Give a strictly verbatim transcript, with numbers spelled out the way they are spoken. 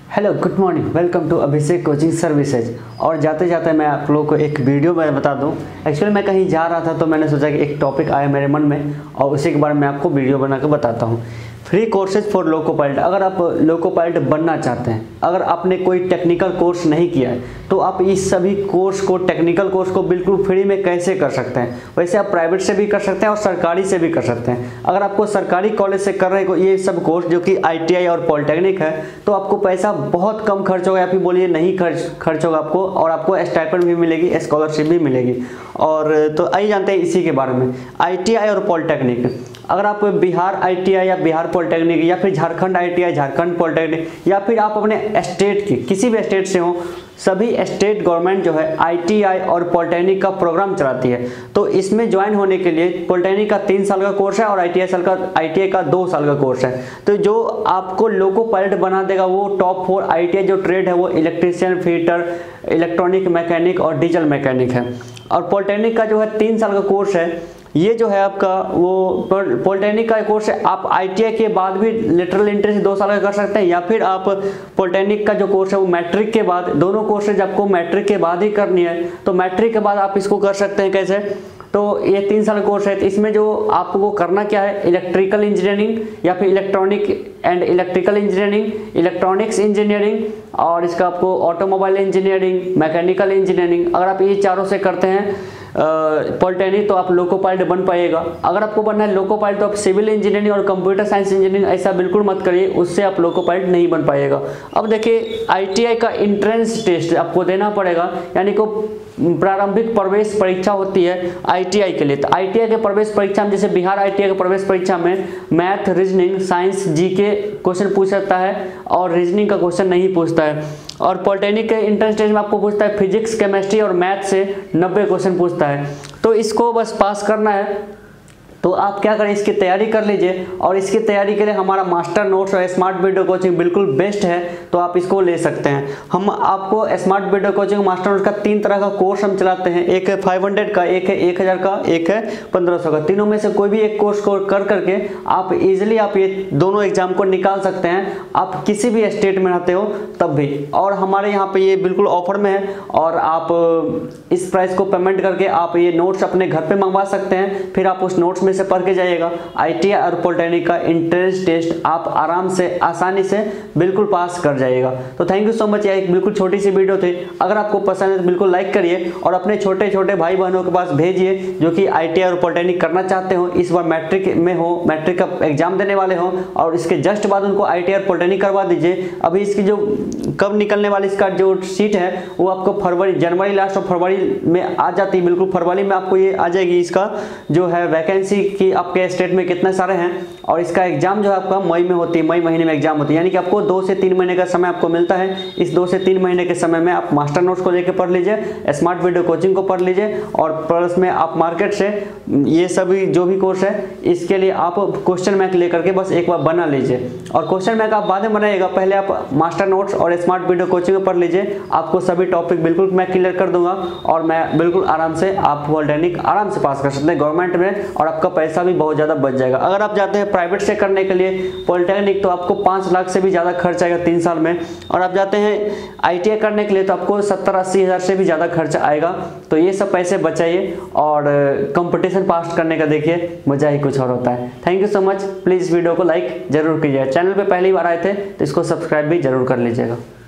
Hello good morning, welcome to Abhishek coaching services. और जाते जाते मैं आप लोगों को एक वीडियो में बता दूं। एक्चुअली मैं कहीं जा रहा था तो मैंने सोचा कि एक टॉपिक आया मेरे मन में और उसी के बारे में आपको वीडियो बना के बताता हूं। Free courses for loco pilot. अगर आप लोको पायलट बनना चाहते हैं, अगर आपने कोई टेक्निकल कोर्स नहीं किया है तो आप इस सभी कोर्स को, टेक्निकल कोर्स को बिल्कुल फ्री में कैसे कर सकते हैं। वैसे आप प्राइवेट से भी कर सकते हैं और सरकारी से भी कर सकते हैं। अगर आपको सरकारी कॉलेज से कर रहे हो ये सब कोर्स जो कि आई टी आई और पॉलिटेक्निक है, तो आपको पैसा बहुत कम खर्च होगा या फिर बोलिए नहीं खर्च खर्च होगा आपको, और आपको स्टाइपेंड भी मिलेगी, स्कॉलरशिप भी मिलेगी। और तो आइए जानते हैं इसी के बारे में। आई टी आई और पॉलिटेक्निक, अगर आप बिहार आई टी आई या बिहार पॉलिटेक्निक या फिर Jharkhand I T I, Jharkhand polytechnic, या फिर आप अपने स्टेट की किसी भी स्टेट से हो, सभी स्टेट गवर्नमेंट जो है आई टी आई और पॉलिटेक्निक का प्रोग्राम चलाती है। तो इसमें ज्वाइन होने के लिए पॉलिटेक्निक का तीन साल का कोर्स है और आई टी आई साल का आई टी आई का दो साल का कोर्स है। तो जो आपको लोको पायलट बना देगा वो top four I T I जो ट्रेड है वो इलेक्ट्रीशियन, फिटर, इलेक्ट्रॉनिक मैकेनिक और डीजल मैकेनिक है। और पॉलिटेक्निक का जो है तीन साल का कोर्स है, ये जो है आपका वो पॉलिटेक्निक का कोर्स है। आप आई टी आई के बाद भी लेटरल एंट्री से दो साल का कर सकते हैं, या फिर आप पॉलिटेक्निक का जो कोर्स है वो मैट्रिक के बाद, दोनों कोर्सेज आपको मैट्रिक के बाद ही करनी है। तो मैट्रिक के बाद आप इसको कर सकते हैं। कैसे? तो ये तीन साल का कोर्स है। तो इसमें जो आपको करना क्या है, इलेक्ट्रिकल इंजीनियरिंग या फिर electronic and electrical engineering, electronics engineering, और इसका आपको ऑटोमोबाइल इंजीनियरिंग, मैकेनिकल इंजीनियरिंग। अगर आप ये चारों से करते हैं पॉलिटेक्निक तो आप लोको पायलट बन पाएगा। अगर आपको बनना है लोको पायलट तो आप सिविल इंजीनियरिंग और कंप्यूटर साइंस इंजीनियरिंग ऐसा बिल्कुल मत करिए, उससे आप लोको पायलट नहीं बन पाएगा। अब देखिए आई टी आई का इंट्रेंस टेस्ट आपको देना पड़ेगा, यानी को प्रारंभिक प्रवेश परीक्षा होती है आई टी आई के लिए। तो आई टी आई के प्रवेश परीक्षा में, जैसे बिहार आई टी आई के प्रवेश परीक्षा में मैथ, रीजनिंग, साइंस, जी के क्वेश्चन पूछ सकता है और रीजनिंग का क्वेश्चन नहीं पूछता है। और पॉलिटेक्निक के इंट्रेंस टेस्ट में आपको पूछता है फिजिक्स, केमिस्ट्री और मैथ से नब्बे क्वेश्चन पूछता है। तो इसको बस पास करना है। तो आप क्या करें, इसकी तैयारी कर लीजिए। और इसकी तैयारी के लिए हमारा मास्टर नोट्स और स्मार्ट वीडियो कोचिंग बिल्कुल बेस्ट है, तो आप इसको ले सकते हैं। हम आपको smart video coaching master notes का तीन तरह का कोर्स हम चलाते हैं, एक है फाइव हंड्रेड का, एक है एक हज़ार का, एक है पंद्रह सौ का। तीनों में से कोई भी एक कोर्स को कर करके आप इजिली आप ये दोनों एग्जाम को निकाल सकते हैं, आप किसी भी स्टेट में रहते हो तब भी। और हमारे यहाँ पे ये बिल्कुल ऑफर में है और आप इस प्राइस को पेमेंट करके आप ये नोट्स अपने घर पे मंगवा सकते हैं। फिर आप उस नोट्स में से पढ़ के जाइएगा। आई टी आई और पॉलिटेक्निक का एंट्रेंस टेस्ट आप आराम से, आसानी से बिल्कुल पास कर जाइएगा। तो थैंक यू सो मच। यह एक बिल्कुल छोटी सी वीडियो थी। अगर आपको पसंद है तो बिल्कुल लाइक करिए और अपने छोटे छोटे भाई बहनों के पास भेजिए जो कि आई टी आई और पॉलिटेक्निक करना चाहते हो, इस बार मैट्रिक में हो, मैट्रिक का एग्जाम देने वाले हो, और इसके जस्ट बाद उनको आई टी आई और पॉलिटेक्निक करवा दीजिए। अभी इसकी जो कब निकलने वाली इसका जो सीट है वो आपको फरवरी, जनवरी लास्ट और फरवरी में आ जाती है। बिल्कुल फरवरी में आपको ये आ जाएगी, इसका जो है वैकेंसी की आपके स्टेट में कितने सारे हैं। और इसका एग्जाम जो है आपका मई में होती है, मई महीने में एग्जाम होती है, यानी कि आपको दो से तीन महीने का समय आपको मिलता है। इस दो से तीन महीने के समय में आप मास्टर नोट्स को लेकर पढ़ लीजिए, स्मार्ट वीडियो कोचिंग को पढ़ लीजिए, और प्लस में आप मार्केट से ये सभी जो भी कोर्स है इसके लिए आप क्वेश्चन बैंक लेकर के बस एक बार बना लीजिए। और क्वेश्चन बैंक आप बाद में बनाइएगा, पहले आप मास्टर नोट्स और स्मार्ट वीडियो कोचिंग को पढ़ लीजिए। आपको सभी टॉपिक बिल्कुल मैं क्लियर कर दूंगा और मैं बिल्कुल आराम से आप पॉलिटेक्निक आराम से पास कर सकते हैं गवर्नमेंट में, और आपका पैसा भी बहुत ज़्यादा बच जाएगा। अगर आप जाते हैं प्राइवेट से करने के लिए पॉलिटेक्निक तो आपको पाँच लाख से भी ज़्यादा खर्च आएगा तीन साल में, और आप जाते हैं आई टी आई करने के लिए तो आपको सत्तर अस्सी हज़ार से भी ज़्यादा खर्च आएगा। तो ये सब पैसे बचाइए और कंपटीशन पास करने का देखिए मज़ा ही कुछ और होता है। Thank you so much. Please video को लाइक जरूर कीजिए। चैनल पर पहली बार आए थे तो इसको सब्सक्राइब भी जरूर कर लीजिएगा।